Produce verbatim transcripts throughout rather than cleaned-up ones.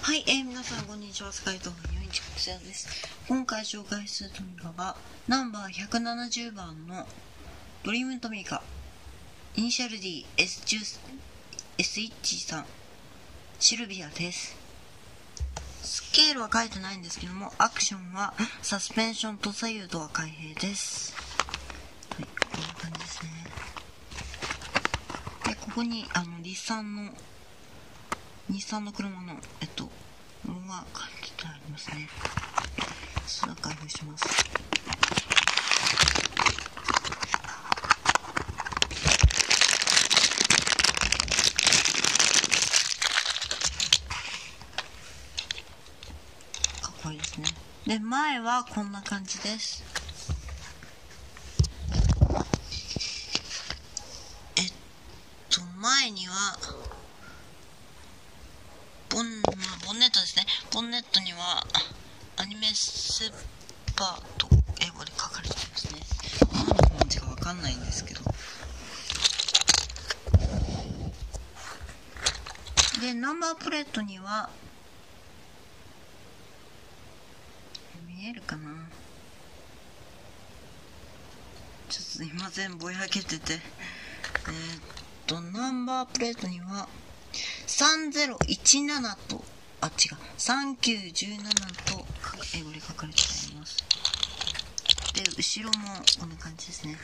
はい、えー、皆さんこんにちは、スカイトーンよんじゅういちこちらです。今回紹介するトミカはナンバーひゃくななじゅうばんのドリームトミカイニシャル ディーエスじゅうエスいちさん シルビアです。スケールは書いてないんですけども、アクションはサスペンションと左右ドア開閉です。はい、こんな感じですね。で、ここにあの日産の日産の車のえっとロゴが書いてありますね。それを開封します。かっこいいですね。で、前はこんな感じです。えっと前にはボン、まあ、ボンネットですね。ボンネットにはアニメスーパーと英語で書かれてますね。何の文字かわかんないんですけど。で、ナンバープレートには見えるかな、ちょっとすいません、ぼやけてて。えー、っとナンバープレートにはさんぜろいちななと、あ、違う、さんきゅういちななと英語で書かれてあります。で、後ろもこんな感じですね。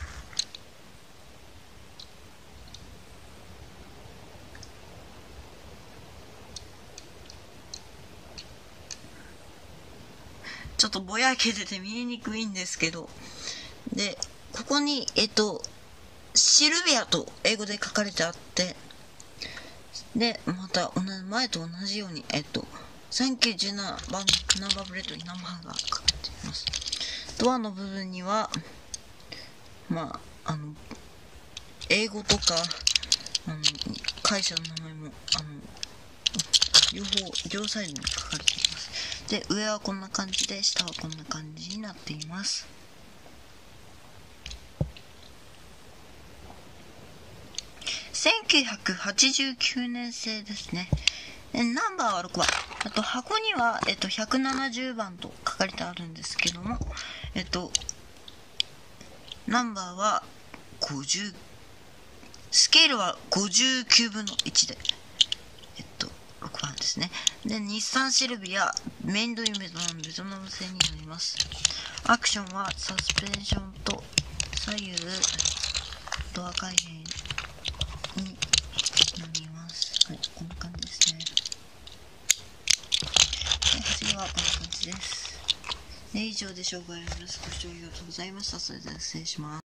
ちょっとぼやけてて見えにくいんですけど、で、ここに、えっと、シルビアと英語で書かれてあって、で、また同じ、前と同じように、えっと、さんきゅういちななばんナンバープレートにナンバーが書かれています。ドアの部分には、まあ、あの、英語とか、あの、会社の名前も、あの、両方、両サイドに書かれています。で、上はこんな感じで、下はこんな感じになっています。せんきゅうひゃくはちじゅうきゅうねん製ですね。ナンバーはろくばん。あと箱には、えっと、ひゃくななじゅうばんと書かれてあるんですけども、えっと、ナンバーはごじゅう、スケールはごじゅうきゅうぶんのいちで、えっと、ろくばんですね。で、日産シルビア、メインドインベトナム、ベトナム製になります。アクションはサスペンションと左右、ドア開閉になります。はい、こんな感じですね。で、走りはこんな感じです。で、以上で紹介をよろしくご視聴ありがとうございました。それでは失礼します。